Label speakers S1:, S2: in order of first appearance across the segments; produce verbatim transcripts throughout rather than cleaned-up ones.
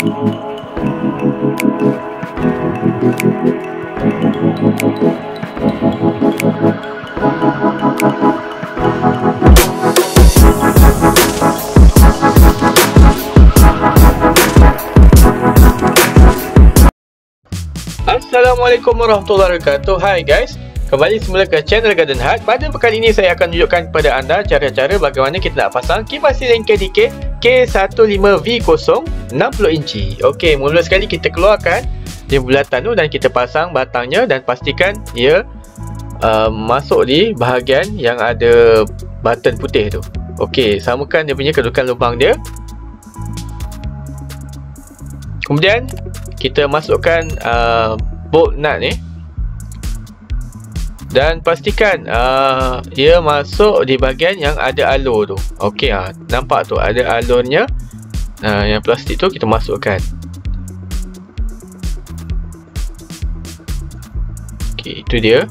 S1: Assalamualaikum warahmatullahi wabarakatuh. Hai guys, kembali semula ke channel Garden Hut. Pada pekan ini saya akan tunjukkan kepada anda cara-cara bagaimana kita nak pasang kipas siling K D K K fifteen V zero enam puluh inci. Okey, mula sekali kita keluarkan dia bulatan tu dan kita pasang batangnya dan pastikan ia uh, masuk di bahagian yang ada button putih tu. Okey, samakan dia punya kedudukan lubang dia. Kemudian kita masukkan uh, bolt nut ni dan pastikan uh, ia masuk di bahagian yang ada alur tu. Okey, ha, nampak tu ada alurnya. Uh, yang plastik tu kita masukkan. Okey, itu dia.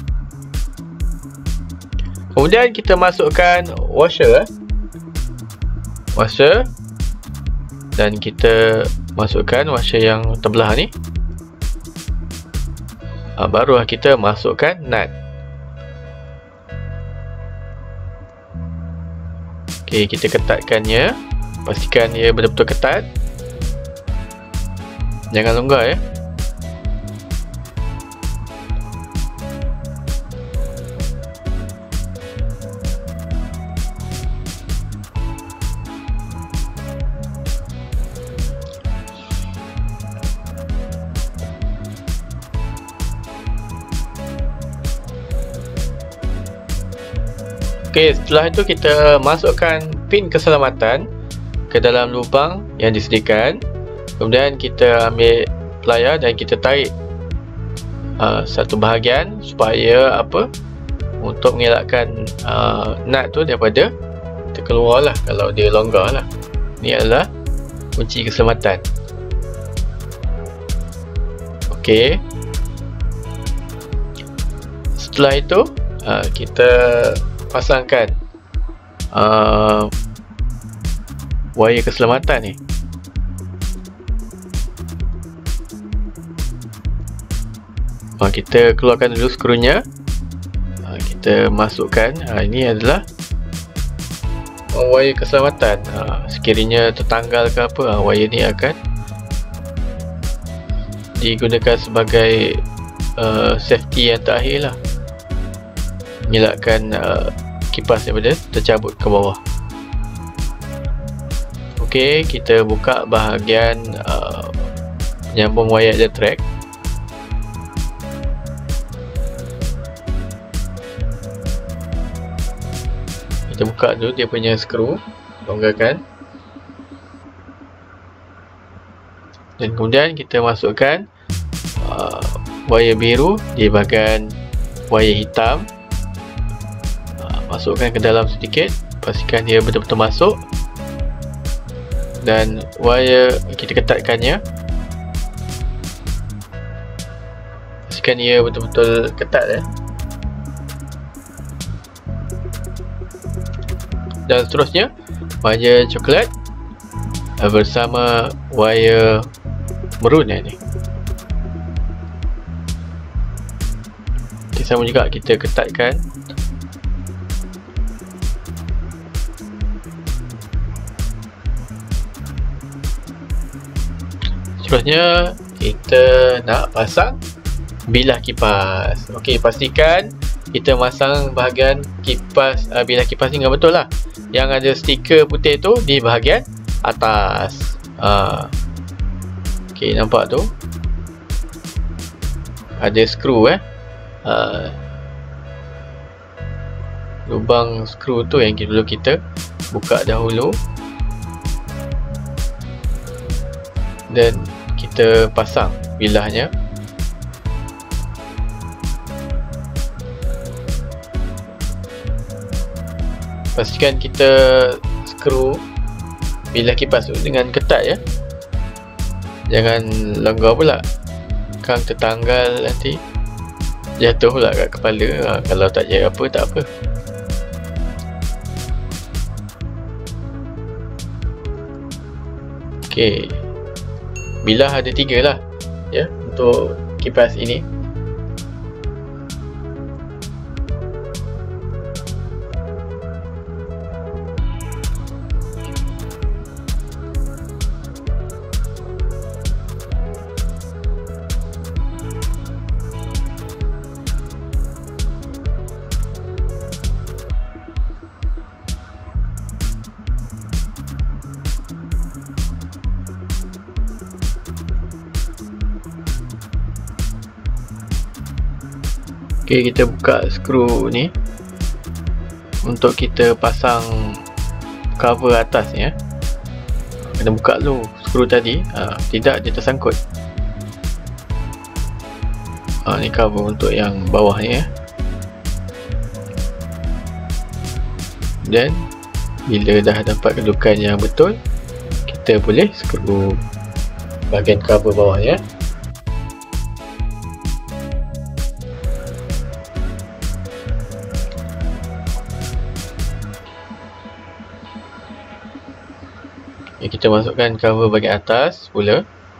S1: Kemudian kita masukkan washer, eh. washer, dan kita masukkan washer yang terbelah ni. Ha, barulah kita masukkan nut. Okey, kita ketatkannya. Pastikan ia betul-betul ketat. Jangan longgar ya. Okey, setelah itu kita masukkan pin keselamatan ke dalam lubang yang disediakan. Kemudian kita ambil plier dan kita tarik uh, satu bahagian supaya apa? Untuk mengelakkan uh, nut tu daripada terkeluar lah kalau dia longgar lah. Ini adalah kunci keselamatan. Okey. Setelah itu uh, kita pasangkan uh, wire keselamatan ni. Uh, kita keluarkan dulu skrunya. Uh, kita masukkan. Uh, ini adalah uh, wire keselamatan. Uh, sekiranya tertanggal ke apa, uh, wire ni akan digunakan sebagai uh, safety yang terakhir lah. Mengelakkan uh, kipas daripada tercabut ke bawah. Okey, kita buka bahagian uh, penyambung wire the track. Kita buka dulu dia punya skru, longgarkan. Dan kemudian kita masukkan uh, wire biru di bahagian wire hitam. Masukkan ke dalam sedikit, pastikan dia betul-betul masuk, dan wire kita ketatkannya, pastikan ia betul-betul ketat ya. Dan seterusnya wire coklat bersama wire merun ni. Okay, sama juga kita ketatkan. Seterusnya kita nak pasang bilah kipas. Okey, pastikan kita masang bahagian kipas uh, bilah kipas ni dengan betul lah. Yang ada stiker putih tu di bahagian atas. Uh. Okey, nampak tu ada skru eh. Uh. Lubang skru tu yang perlu kita buka dahulu. Dan kita pasang bilahnya. Pastikan kita skru bilah kipas tu dengan ketat ya. Jangan longgar pula, kan tertanggal nanti jatuh pula kat kepala. Ha, kalau tak jadi apa tak apa. Okey. bilah ada tiga lah ya untuk kipas ini. Okey, kita buka skru ni untuk kita pasang cover atasnya. Kena buka dulu skru tadi, ha, tidak dia tersangkut. Ha, ni cover untuk yang bawah ni ya. Dan bila dah dapat kedudukan yang betul, kita boleh skru bahagian cover bawah ya. Kita masukkan cover bahagian atas pula.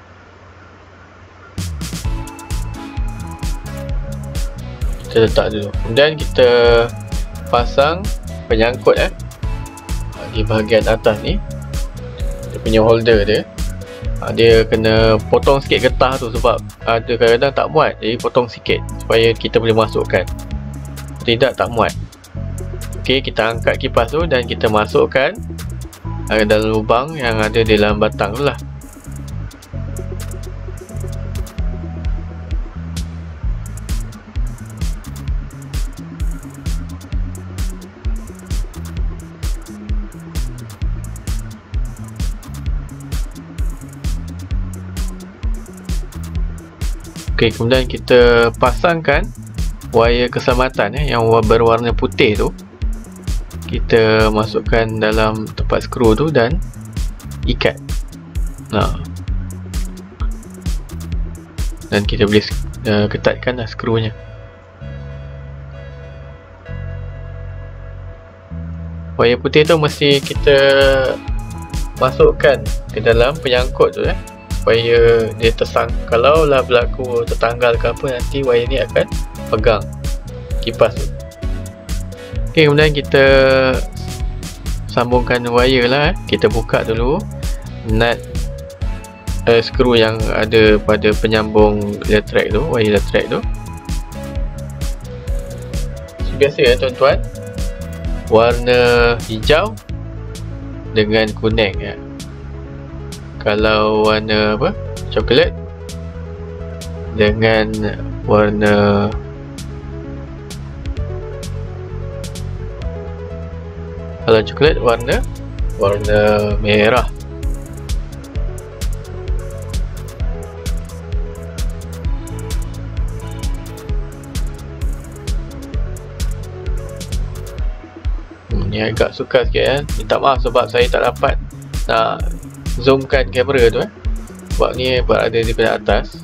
S1: Kita letak dulu. Kemudian kita pasang penyangkut eh di bahagian atas ni. Dia punya holder dia. Dia kena potong sikit getah tu sebab ada kadang-kadang tak muat. Jadi potong sikit supaya kita boleh masukkan. Tidak tak muat. Okey, kita angkat kipas tu dan kita masukkan ada dalam lubang yang ada di dalam batang tu lah. Okey, kemudian kita pasangkan wire keselamatan eh, yang berwarna putih tu. Kita masukkan dalam tempat skru tu dan ikat. Nah. Dan kita boleh uh, ketatkan lah skrunya. Wire putih tu mesti kita masukkan ke dalam penyangkut tu eh, supaya dia tersang. Kalau lah berlaku tertanggal ke apa, nanti wire ni akan pegang kipas tu. Okay, kemudian kita sambungkan wire lah. Kita buka dulu nut uh, skru yang ada pada penyambung elektrik tu, wire elektrik tu. Biasa ya tuan-tuan, warna hijau dengan kuning ya. Kalau warna apa, coklat dengan warna kalau coklat warna warna merah. Hmm, ni agak sukar sikit ya. Minta maaf sebab saya tak dapat nak zoomkan kamera tu eh. Sebab ni berada di pada atas.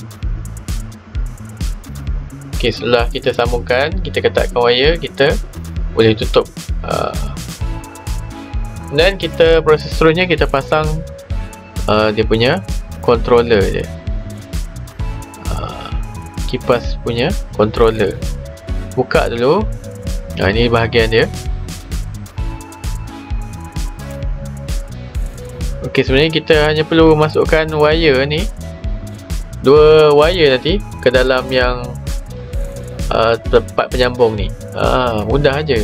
S1: Okey, setelah kita sambungkan, kita ketatkan wire, kita boleh tutup. Uh, Dan kita proses seterusnya kita pasang uh, dia punya controller dia, uh, kipas punya controller. Buka dulu. Nah, ini bahagian dia. Ok, sebenarnya kita hanya perlu masukkan wire ni, dua wire nanti ke dalam yang uh, tempat penyambung ni. uh, Mudah aja.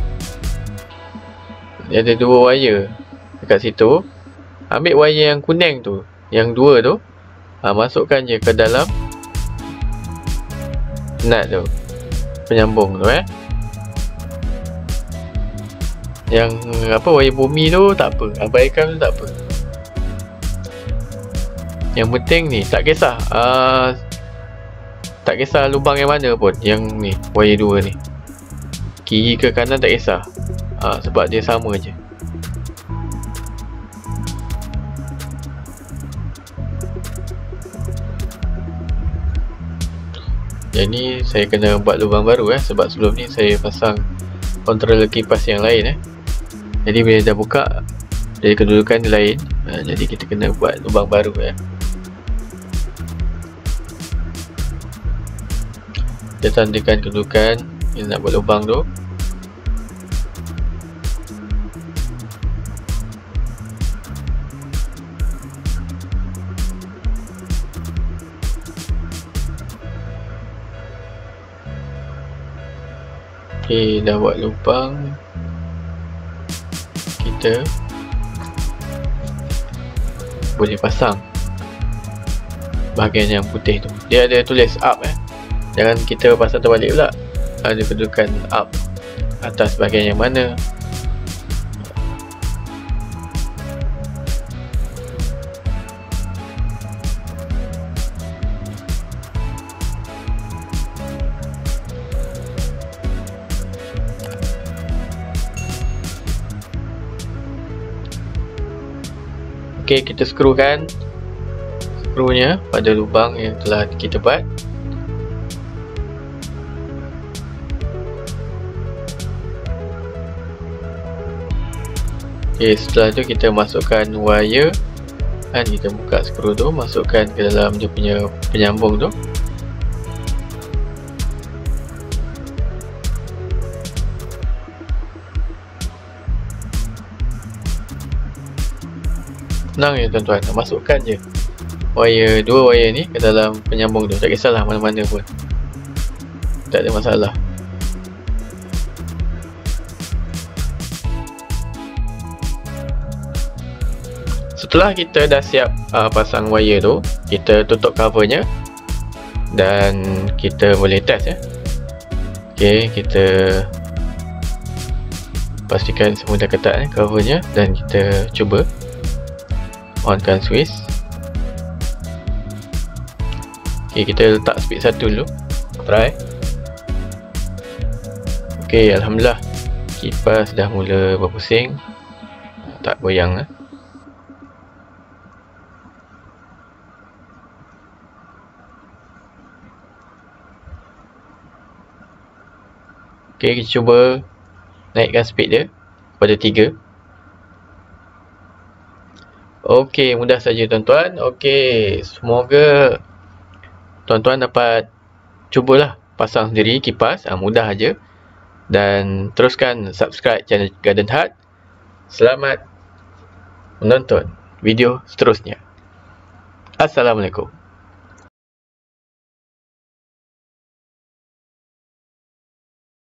S1: Dia ada dua wire dekat situ. Ambil wire yang kuning tu, yang dua tu, ha, masukkan je ke dalam nut tu, penyambung tu eh. Yang apa, wire bumi tu tak apa, abaikan tu tak apa. Yang penting ni, tak kisah uh, tak kisah lubang yang mana pun, yang ni, wire dua ni, kiri ke kanan tak kisah. Ha, sebab dia sama je. Yang ni saya kena buat lubang baru eh, sebab sebelum ni saya pasang controller kipas yang lain eh. Jadi bila dah buka, dari kedudukan dia lain, ha, jadi kita kena buat lubang baru eh. Kita tandakan kedudukan yang nak buat lubang tu. Ok, dah buat lubang. Kita boleh pasang bahagian yang putih tu. Dia ada tulis up eh. Jangan kita pasang terbalik pula. Ada kedudukan up atas bahagian yang mana. Ok, kita skrukan skrunya pada lubang yang telah kita buat. Ok, setelah tu kita masukkan wire dan kita buka skru tu, masukkan ke dalam dia punya penyambung tu. Senang je tuan-tuan, masukkan je wire, dua wire ni ke dalam penyambung tu. Tak kisahlah mana-mana pun, tak ada masalah. Setelah kita dah siap uh, pasang wire tu, kita tutup covernya dan kita boleh test ya. Ok, kita pastikan semua dah ketat eh, covernya, dan kita cuba onkan switch. Ok, kita letak speed satu dulu, try. Ok, Alhamdulillah kipas dah mula berpusing, tak goyang eh. Ok, kita cuba naikkan speed dia pada tiga. Ok, mudah saja tuan-tuan. Ok, semoga tuan-tuan dapat cubalah pasang sendiri kipas. ha, Mudah aja. Dan teruskan subscribe channel Garden Hut. Selamat menonton video seterusnya. Assalamualaikum.